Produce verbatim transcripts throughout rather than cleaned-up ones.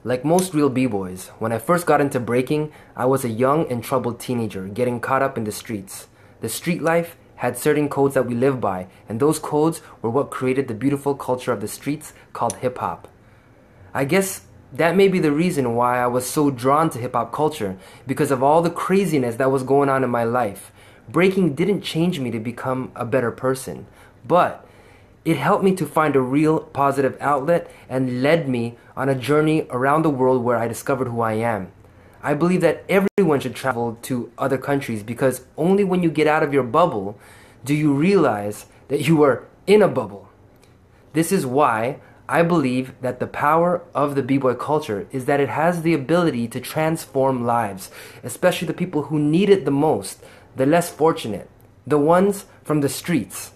Like most real b-boys, when I first got into breaking, I was a young and troubled teenager getting caught up in the streets. The street life had certain codes that we live by, and those codes were what created the beautiful culture of the streets called hip-hop. I guess that may be the reason why I was so drawn to hip-hop culture, because of all the craziness that was going on in my life. Breaking didn't change me to become a better person, but it helped me to find a real positive outlet and led me on a journey around the world where I discovered who I am. I believe that everyone should travel to other countries because only when you get out of your bubble do you realize that you are in a bubble. This is why I believe that the power of the b-boy culture is that it has the ability to transform lives, especially the people who need it the most, the less fortunate, the ones from the streets.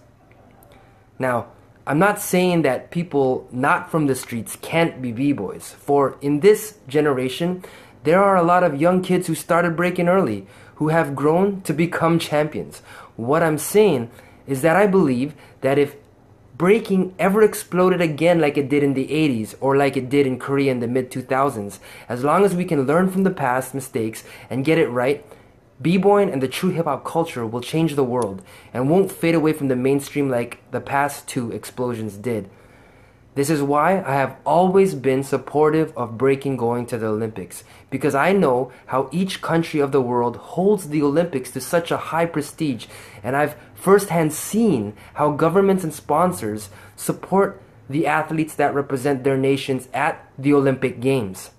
Now, I'm not saying that people not from the streets can't be b-boys, for in this generation, there are a lot of young kids who started breaking early, who have grown to become champions. What I'm saying is that I believe that if breaking ever exploded again like it did in the eighties or like it did in Korea in the mid two thousands, as long as we can learn from the past mistakes and get it right, b-boying and the true hip-hop culture will change the world and won't fade away from the mainstream like the past two explosions did. This is why I have always been supportive of breaking going to the Olympics, because I know how each country of the world holds the Olympics to such a high prestige, and I've firsthand seen how governments and sponsors support the athletes that represent their nations at the Olympic Games.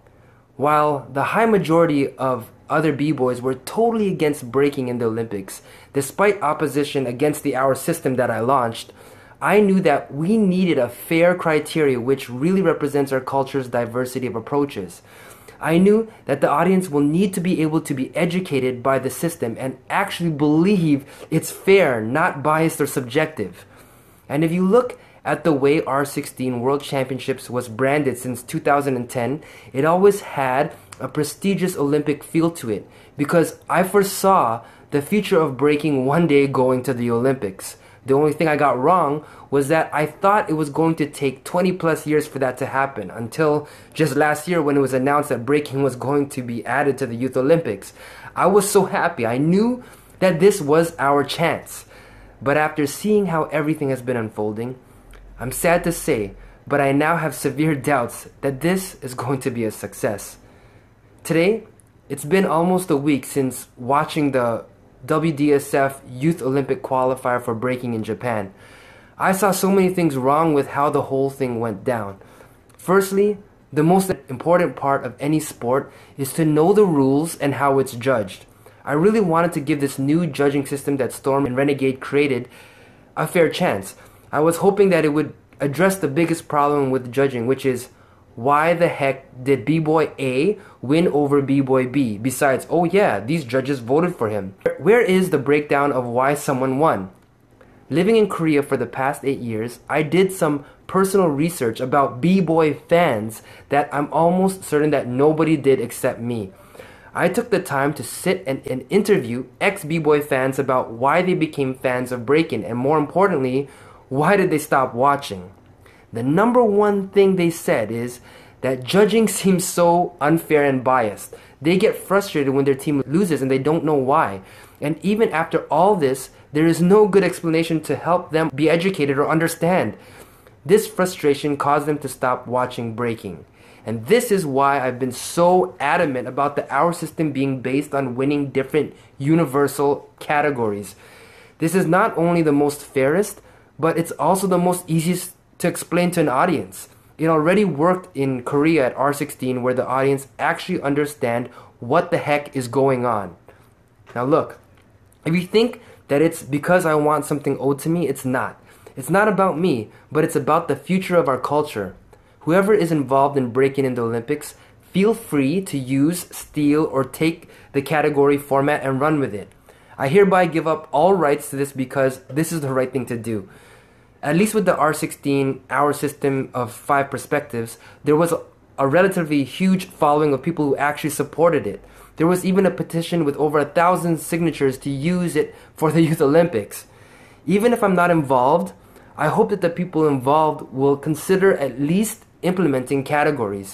While the high majority of other b-boys were totally against breaking in the Olympics, despite opposition against the hour system that I launched, I knew that we needed a fair criteria which really represents our culture's diversity of approaches. I knew that the audience will need to be able to be educated by the system and actually believe it's fair, not biased or subjective. And if you look at the way R sixteen World Championships was branded since two thousand ten, it always had a prestigious Olympic feel to it, because I foresaw the future of breaking one day going to the Olympics. The only thing I got wrong was that I thought it was going to take twenty plus years for that to happen, until just last year when it was announced that breaking was going to be added to the Youth Olympics. I was so happy. I knew that this was our chance. But after seeing how everything has been unfolding, I'm sad to say, but I now have severe doubts that this is going to be a success. Today, it's been almost a week since watching the W D S F Youth Olympic Qualifier for breaking in Japan. I saw so many things wrong with how the whole thing went down. Firstly, the most important part of any sport is to know the rules and how it's judged. I really wanted to give this new judging system that Storm and Renegade created a fair chance. I was hoping that it would address the biggest problem with judging, which is, why the heck did b-boy A win over b-boy B? Besides, oh yeah, these judges voted for him. Where is the breakdown of why someone won? Living in Korea for the past eight years, I did some personal research about b-boy fans that I'm almost certain that nobody did except me. I took the time to sit and, and interview ex-b-boy fans about why they became fans of Breakin', and more importantly, why did they stop watching? The number one thing they said is that judging seems so unfair and biased. They get frustrated when their team loses and they don't know why. And even after all this, there is no good explanation to help them be educated or understand. This frustration caused them to stop watching breaking. And this is why I've been so adamant about the hour system being based on winning different universal categories. This is not only the most fairest, but it's also the most easiest to explain to an audience. It already worked in Korea at R sixteen, where the audience actually understand what the heck is going on. Now look, if you think that it's because I want something owed to me, it's not. It's not about me, but it's about the future of our culture. Whoever is involved in breaking in the Olympics, feel free to use, steal, or take the category format and run with it. I hereby give up all rights to this because this is the right thing to do. At least with the R sixteen hour system of five perspectives, there was a, a relatively huge following of people who actually supported it. There was even a petition with over a thousand signatures to use it for the Youth Olympics. Even if I'm not involved, I hope that the people involved will consider at least implementing categories.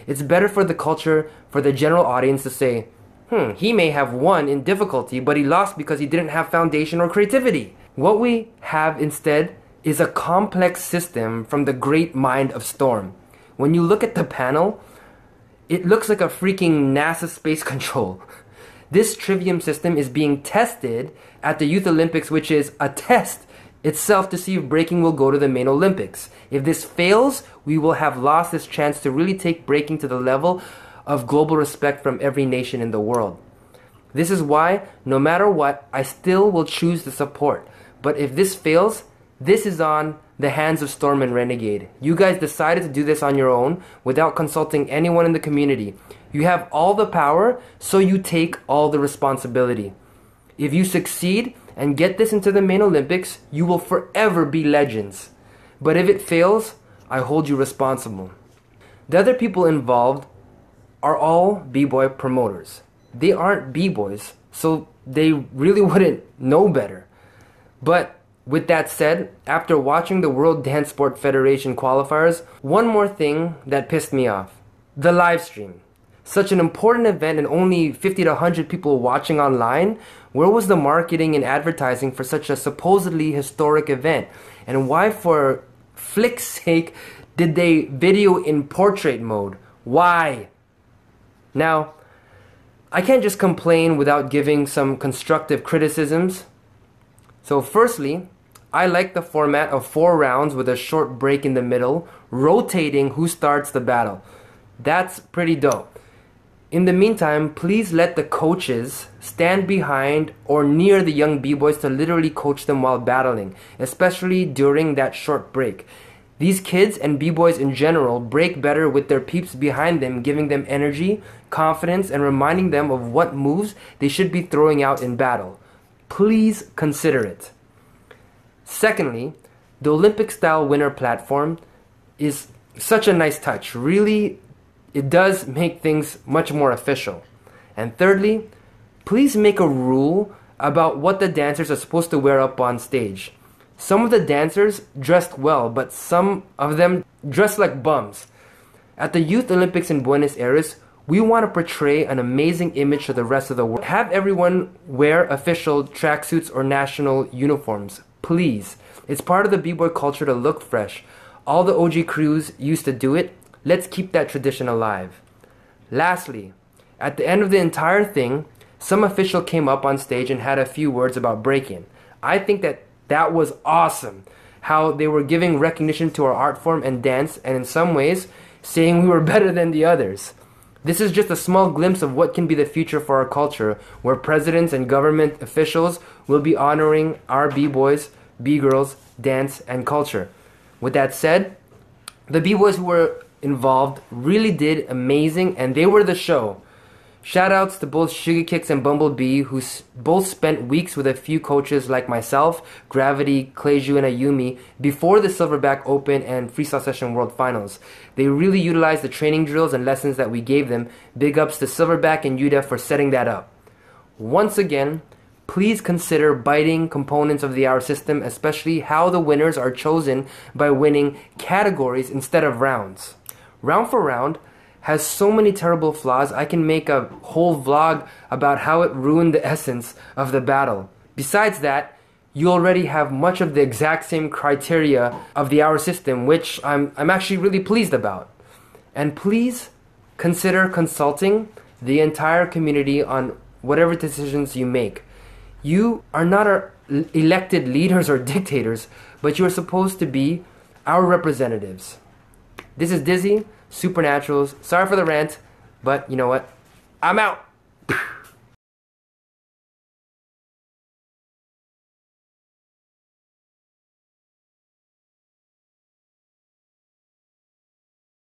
It's better for the culture, for the general audience to say, hmm, he may have won in difficulty, but he lost because he didn't have foundation or creativity. What we have instead is a complex system from the great mind of Storm. When you look at the panel, it looks like a freaking NASA space control. This trivium system is being tested at the Youth Olympics, which is a test itself to see if breaking will go to the main Olympics. If this fails, we will have lost this chance to really take breaking to the level of global respect from every nation in the world. This is why, no matter what, I still will choose to support. But if this fails, this is on the hands of Storm and Renegade. You guys decided to do this on your own without consulting anyone in the community. You have all the power, so you take all the responsibility. If you succeed and get this into the main Olympics, you will forever be legends. But if it fails, I hold you responsible. The other people involved are all B-boy promoters. They aren't B-boys, so they really wouldn't know better. But with that said, after watching the World Dance Sport Federation qualifiers, one more thing that pissed me off. The live stream. Such an important event and only fifty to one hundred people watching online, where was the marketing and advertising for such a supposedly historic event? And why, for flick's sake, did they video in portrait mode? Why? Now, I can't just complain without giving some constructive criticisms. So firstly, I like the format of four rounds with a short break in the middle, rotating who starts the battle. That's pretty dope. In the meantime, please let the coaches stand behind or near the young B-boys to literally coach them while battling, especially during that short break. These kids and B-boys in general break better with their peeps behind them, giving them energy, confidence, and reminding them of what moves they should be throwing out in battle. Please consider it. Secondly, the Olympic-style winner platform is such a nice touch. Really, it does make things much more official. And thirdly, please make a rule about what the dancers are supposed to wear up on stage. Some of the dancers dressed well, but some of them dressed like bums. At the Youth Olympics in Buenos Aires, we want to portray an amazing image to the rest of the world. Have everyone wear official tracksuits or national uniforms, please. It's part of the B-boy culture to look fresh. All the O G crews used to do it. Let's keep that tradition alive. Lastly, at the end of the entire thing, some official came up on stage and had a few words about Breakin. I think that that was awesome. How they were giving recognition to our art form and dance, and in some ways, saying we were better than the others. This is just a small glimpse of what can be the future for our culture, where presidents and government officials will be honoring our B-boys, B-girls, dance, and culture. With that said, the B-boys who were involved really did amazing, and they were the show. Shoutouts to both Sugar Kicks and Bumblebee, who s both spent weeks with a few coaches like myself, Gravity, Kleju, and Ayumi before the Silverback Open and Freestyle Session World Finals. They really utilized the training drills and lessons that we gave them. Big ups to Silverback and U D E F for setting that up. Once again, please consider biting components of the hour system, especially how the winners are chosen by winning categories instead of rounds. Round for round has so many terrible flaws, I can make a whole vlog about how it ruined the essence of the battle. Besides that, you already have much of the exact same criteria of the hour system, which I'm, I'm actually really pleased about. And please consider consulting the entire community on whatever decisions you make. You are not our elected leaders or dictators, but you are supposed to be our representatives. This is Dyzee, Supernaturals. Sorry for the rant, but you know what? I'm out!